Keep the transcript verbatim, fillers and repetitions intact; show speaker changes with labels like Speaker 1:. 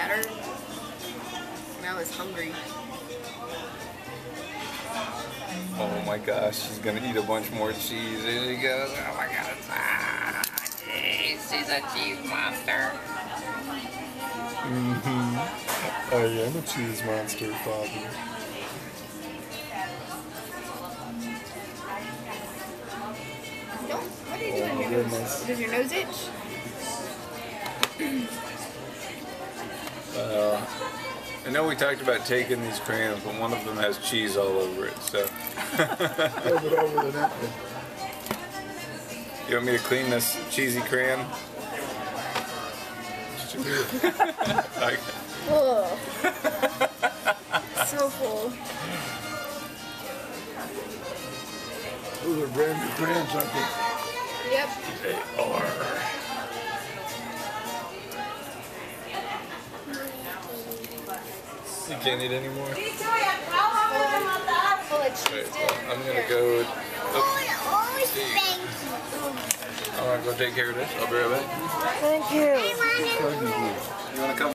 Speaker 1: Batter. Now is hungry.
Speaker 2: Oh my gosh, she's gonna eat a bunch more cheese. There she goes. Oh my god. Ah, geez, she's a cheese monster.
Speaker 3: Mm-hmm. I am a cheese monster, Bobby.
Speaker 1: No, what are you
Speaker 3: Oh,
Speaker 1: doing? Your
Speaker 3: goodness.
Speaker 1: nose? Does your nose itch?
Speaker 2: Uh, I know we talked about taking these crayons, but one of them has cheese all over it, so.
Speaker 3: Rub it over the napkin.
Speaker 2: You want me to clean this cheesy crayon? Like,
Speaker 1: Ugh. So full.
Speaker 3: Those are brand new crayons, aren't they?
Speaker 1: Yep.
Speaker 2: they are. You can't eat anymore?
Speaker 1: I'll let cheese
Speaker 2: Wait,
Speaker 1: dip.
Speaker 2: well, I'm gonna go. Oh, I'm gonna go take care of this. I'll be right back.
Speaker 1: Thank you.
Speaker 3: It's
Speaker 2: You wanna come?